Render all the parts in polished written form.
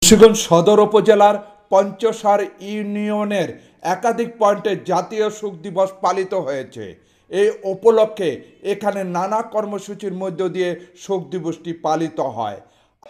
মুন্সিগঞ্জ সদর উপজেলার পঞ্চসার ইউনিয়নের একাধিক পয়েন্টে জাতীয় শোক দিবস পালিত হয়েছে। এই উপলক্ষে এখানে নানা কর্মসূচির মধ্য দিয়ে শোক দিবসটি পালিত হয়।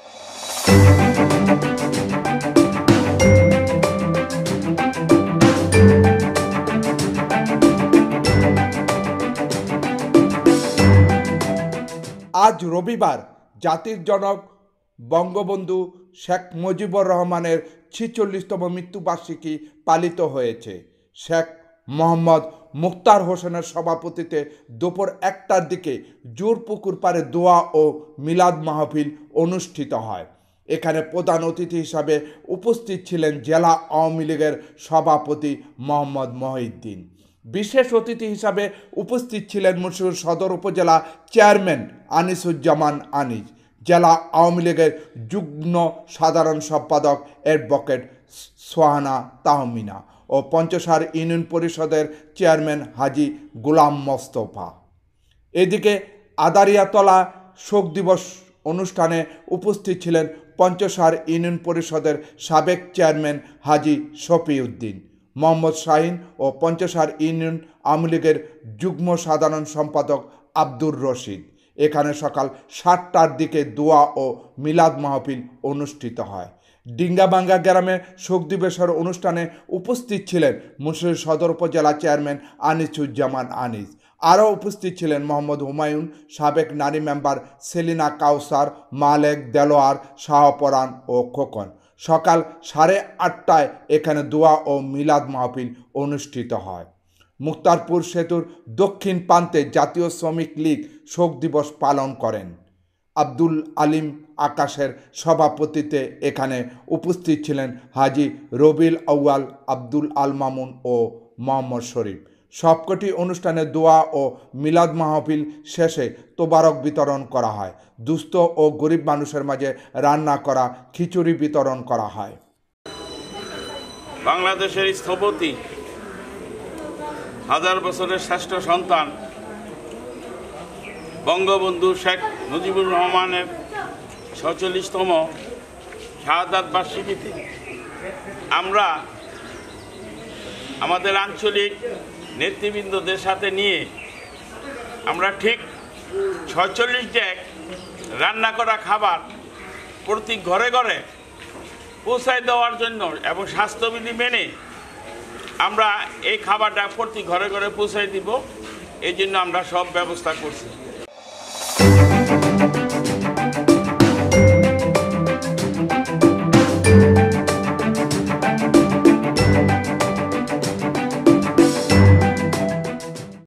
আজ রবিবার জাতির জনক বঙ্গবন্ধু শেখ মুজিবুর রহমানের ৪৬তম মৃত্যুবার্ষিকী পালিত হয়েছে। শেখ মোহাম্মদ মুখতার হোসেনের সভাপতিত্বে দুপুর ১টার দিকে জোরপুকুর পাড়ে দোয়া ও মিলাদ মাহফিল অনুষ্ঠিত হয়। এখানে প্রধান অতিথি হিসাবে উপস্থিত ছিলেন জেলা আওয়ামী লীগের সভাপতি মোহাম্মদ মহিউদ্দিন। বিশেষ অতিথি হিসাবে উপস্থিত ছিলেন মুন্সিগঞ্জ সদর উপজেলা চেয়ারম্যান আনিসুজ্জামান আনিস, জেলা আওয়ামী লীগের যুগ্ম সাধারণ সম্পাদক অ্যাডভোকেট সোহানা তাহমিনা ও পঞ্চসার ইউনিয়ন পরিষদের চেয়ারম্যান হাজী গোলাম মোস্তফা। এদিকে আদারিয়াতলা শোক দিবস অনুষ্ঠানে উপস্থিত ছিলেন পঞ্চসার ইউনিয়ন পরিষদের সাবেক চেয়ারম্যান হাজী শফিউদ্দিন, মোহাম্মদ শাহিন ও পঞ্চসার ইউনিয়ন আওয়ামী লীগের যুগ্ম সাধারণ সম্পাদক আব্দুর রশিদ। এখানে সকাল ৭টার দিকে দোয়া ও মিলাদ মাহফিল অনুষ্ঠিত হয়। ডিঙ্গাবাঙ্গা গ্রামে শোক দিবসের অনুষ্ঠানে উপস্থিত ছিলেন মুন্সিগঞ্জ সদর উপজেলা চেয়ারম্যান আনিসুজ্জামান আনিস। আরও উপস্থিত ছিলেন মোহাম্মদ হুমায়ুন, সাবেক নারী মেম্বার সেলিনা কাউসার, মালেক, দেলোয়ার, শাহপরান ও খোকন। সকাল ৮:৩০টায় এখানে দোয়া ও মিলাদ মাহফিল অনুষ্ঠিত হয়। মুক্তারপুর সেতুর দক্ষিণ প্রান্তে জাতীয় শ্রমিক লীগ শোক দিবস পালন করেন। আব্দুল আলিম আকাশের সভাপতিত্বে এখানে উপস্থিত ছিলেন হাজী রবিউল আউয়াল, আব্দুল আল মামুন ও মোহাম্মদ শরীফ। সবকটি অনুষ্ঠানে দোয়া ও মিলাদ মাহফিল শেষে তোবারক বিতরণ করা হয়। দুস্থ ও গরিব মানুষের মাঝে রান্না করা খিচুড়ি বিতরণ করা হয়। বাংলাদেশের স্থপতি, হাজার বছরের শ্রেষ্ঠ সন্তান বঙ্গবন্ধু শেখ মুজিবুর রহমানের ৪৬তম শাহাদাত বার্ষিকীতে আমরা আমাদের আঞ্চলিক নেতৃবৃন্দদের সাথে নিয়ে আমরা ঠিক ৪৬ ডেক রান্না করা খাবার প্রতি ঘরে ঘরে পৌঁছায় দেওয়ার জন্য এবং স্বাস্থ্যবিধি মেনে আমরা এই খাবারটা প্রতি ঘরে ঘরে পৌঁছায় দিব, এই জন্য আমরা সব ব্যবস্থা করছি।